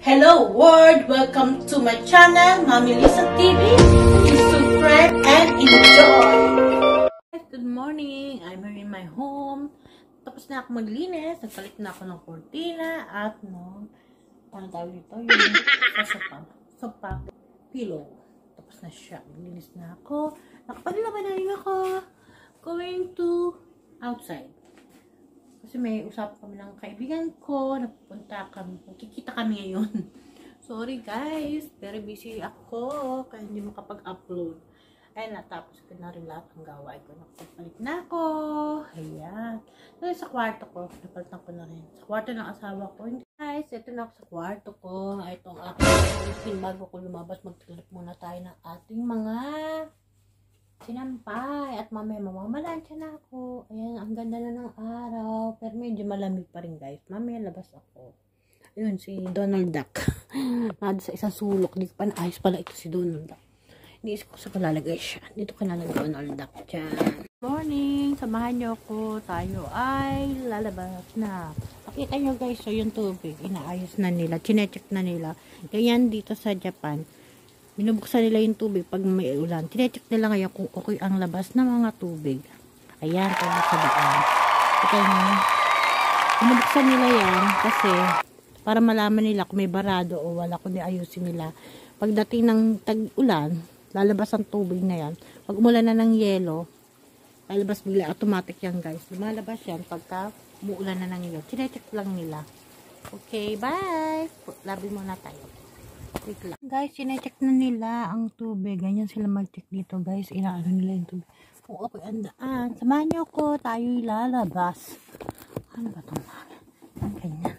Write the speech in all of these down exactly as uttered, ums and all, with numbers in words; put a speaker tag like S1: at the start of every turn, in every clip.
S1: Hello world! Welcome to my channel, Mommy Lisa T V. Please subscribe and enjoy! Good morning! I'm here in my home. Tapos na ako maglinis. Nagpalit na ako ng cortina at no, ano tawag dito? Yung sopa. Sopa. Pillow. Tapos na siya. Maglinis na ako. Nakapaglaban na rin ako. Going to outside. Kasi may usap kami ng kaibigan ko, napupunta kami, kikita kami ngayon. Sorry guys, very busy ako, kaya hindi makapag-upload. Ayun, natapos ko na rin lahat ng gawain ko. Nakapagpalit na ako. Ayan. So, sa kwarto ko, napalitan ko na rin. Sa kwarto ng asawa ko. Guys, ito na ako sa kwarto ko. Ito ang aking routine bago ko lumabas. Magtilip muna tayo ng ating mga sinampay at mamaya mamamalansya na ako. Ayan, ang ganda na ng araw, pero medyo malamig pa rin guys. Mamaya labas ako. Ayun, si Donald Duck nado sa isang sulok. Di ko pa naayos pala ito si Donald Duck. Iniisip ko sa palalagay siya. Dito ka na lang Donald Duck dyan. Morning, samahan nyo ako. Tayo ay lalabas na. Pakita nyo guys, so yung tubig inaayos na nila, chinecheck na nila. Ganyan dito sa Japan, binubuksan nila yung tubig pag may ulan. Tinecheck nila ngayon kung okay ang labas ng mga tubig. Ayan, kaya sa daan. Ito nga. Binubuksan nila yan kasi para malaman nila kung may barado o wala, kundi ayusin nila. Pagdating ng tag-ulan, lalabas ang tubig na yan. Pag umulan na ng yelo, lalabas bigla. Automatic yan guys. Lumalabas yan pagka umuulan na ng yelo. Tinecheck lang nila. Okay, bye! Labi muna tayo. Guys, sinecheck na nila ang tubig. Ganyan sila mag-check dito guys. Inaano nila yung tubig. Kung okay ang daan. Samahan nyo ko. Tayo'y lalabas. Ano ba itong mga? Ganyan.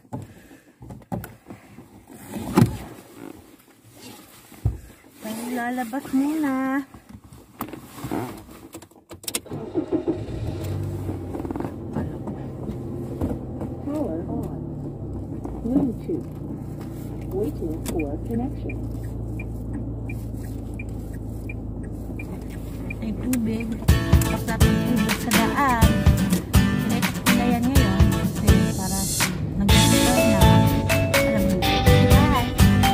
S1: Tayo'y lalabas muna.
S2: Power on. Bluetooth. Waiting for connection.
S1: Ay tubig. Tapos natin tubig sa daan. Sinecheck nila yan ngayon. Kasi para nag-isipay na. Alam mo. Bye!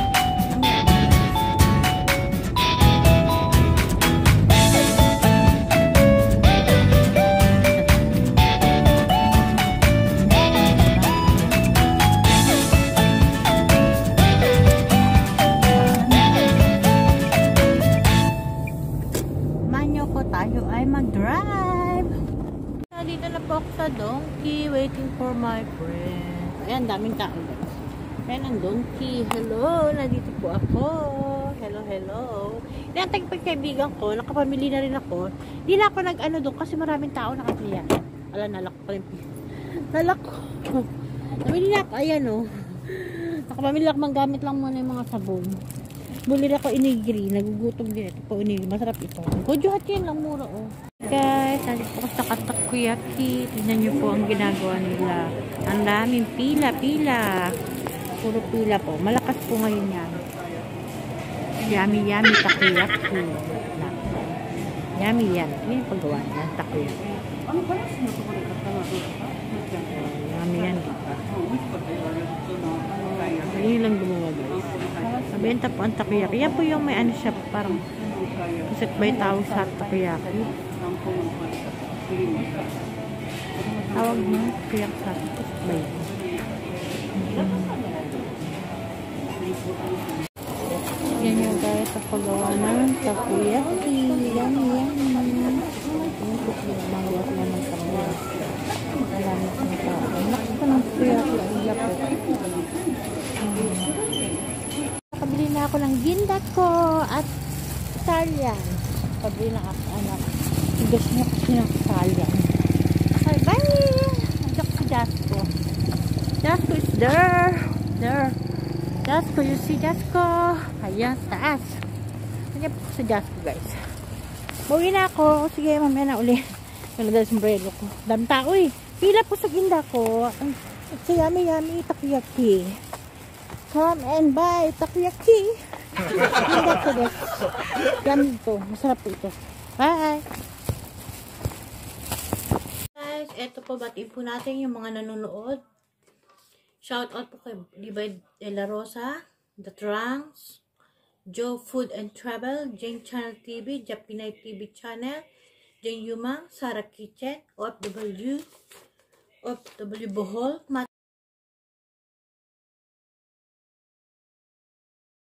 S1: Tayo ay mag-drive. Dito na po ako sa donkey, waiting for my friend. Ayan, daming tao guys. Ayan ang donkey. Hello, nandito po ako. Hello, hello. Inantay ko pa kaibigan ko, nakapamili na rin ako. Hindi na ako nag-ano doon kasi maraming tao nakapiliya. Ala, nalak pa rin. Nalak ko. Namili na ako, ayan o. Oh. Nakapamili ako, manggamit lang muna yung mga sabon. Buli ako inigiri, nagugutom din ito po inigiri, masarap ito. Gojohat yan lang, mura oh. Guys, nandito po sa Takoyaki. Tingnan nyo po ang ginagawa nila. Ang daming pila, pila. Puro pila po. Malakas po ngayon yan. Yummy, yummy takoyaki. Yummy yan. Ito yung paggawa niya, takoyaki. Yummy yan. Ayun lang gumawa guys. Mabenta po ang takoyaki. Yan po yung may ano siya, parang kasit by tao sa takoyaki. Tawag mo, takoyaki sa kasit by. Yan yung guys sa paggawa ng takoyaki. Yan, yan. Yan po mga wala na ng takoyaki. Maraming po ng tao. Nakita ko ng takoyaki. Iya po. Nakabili na ako ng ginda ko at Italian. Nakabili na ako anak. Tigas niya kasi ng Italian. Okay, bye! Nandiyak si Jasko. Jasko is there. There. Jasko, you see Jasko? Ayan, taas. Nandiyak po si Jasko guys. Buwi na ako. Sige, mamaya na uli. Nalagay sa sombrero ko. Dami tao eh. Pila po sa ginda ko. It's a yummy yummy takoyaki. Come and buy takoyaki. Hindi ko guys. Yan ito. Masarap ito. Bye! Guys, eto po. Batiin po natin yung mga nanonood. Shout out po kay Libay de la Rosa. The Trunks, Joe Food and Travel, Jane Channel T V, Japinay T V Channel, Jane Yumang, Sarah Kitchen, O F W, O F W Bohol,